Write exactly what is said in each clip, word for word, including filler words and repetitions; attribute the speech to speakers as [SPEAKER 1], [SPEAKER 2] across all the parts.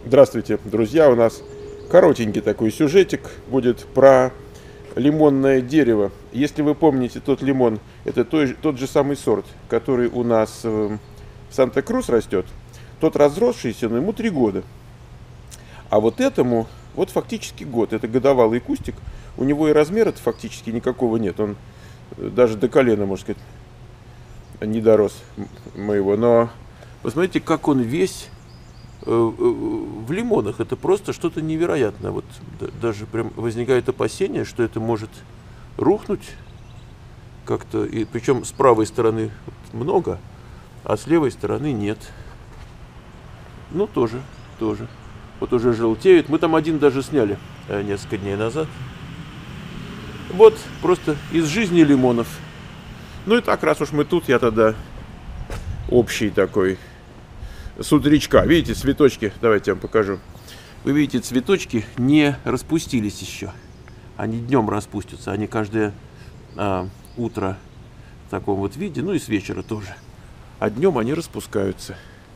[SPEAKER 1] Здравствуйте, друзья! У нас коротенький такой сюжетик будет про лимонное дерево. Если вы помните, тот лимон, это той, тот же самый сорт, который у нас в Санта-Крус растет. Тот разросшийся, но ему три года. А вот этому, вот фактически год. Это годовалый кустик. У него и размера-то фактически никакого нет. Он даже до колена, можно сказать, не дорос моего. Но посмотрите, как он весь в лимонах. Это просто что-то невероятное. Вот даже прям возникает опасение, что это может рухнуть как-то. И причем с правой стороны много, а с левой стороны нет. Ну, тоже, тоже. Вот уже желтеют. Мы там один даже сняли несколько дней назад. Вот, просто из жизни лимонов. Ну и так, раз уж мы тут, я тогда общий такой с утречка. Видите, цветочки, давайте я вам покажу. Вы видите, цветочки не распустились еще. Они днем распустятся. Они каждое а, утро в таком вот виде, ну и с вечера тоже. А днем они распускаются.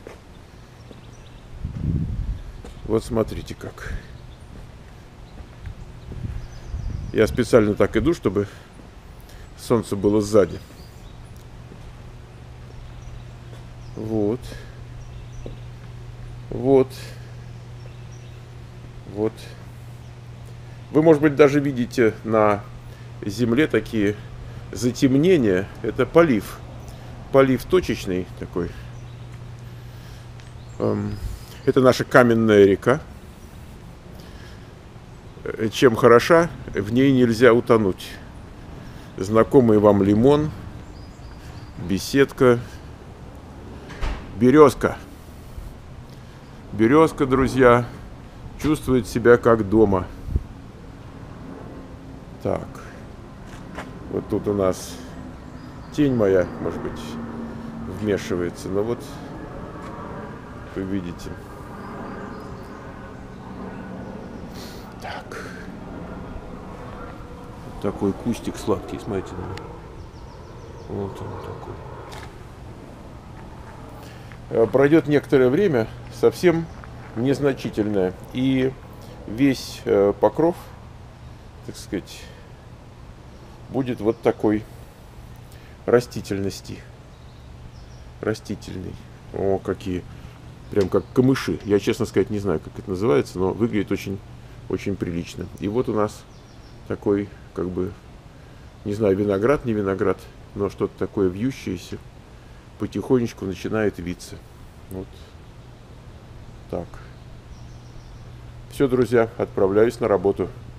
[SPEAKER 1] Вот смотрите как. Я специально так иду, чтобы солнце было сзади. Вот. Вот. Вот. Вы, может быть, даже видите на земле такие затемнения. Это полив. Полив точечный такой. Это наша каменная река. Чем хороша, в ней нельзя утонуть. Знакомый вам лимон, беседка, березка. Березка, друзья, чувствует себя как дома. Так, вот тут у нас тень моя, может быть, вмешивается, но вот вы видите. Так, вот такой кустик сладкий, смотрите. Вот он такой. Пройдет некоторое время, совсем незначительное, и весь э, покров, так сказать, будет вот такой растительности. Растительный. О, какие. Прям как камыши. Я, честно сказать, не знаю, как это называется, но выглядит очень, очень прилично. И вот у нас такой, как бы, не знаю, виноград, не виноград, но что-то такое вьющееся потихонечку начинает виться. Вот так. Все, друзья, отправляюсь на работу.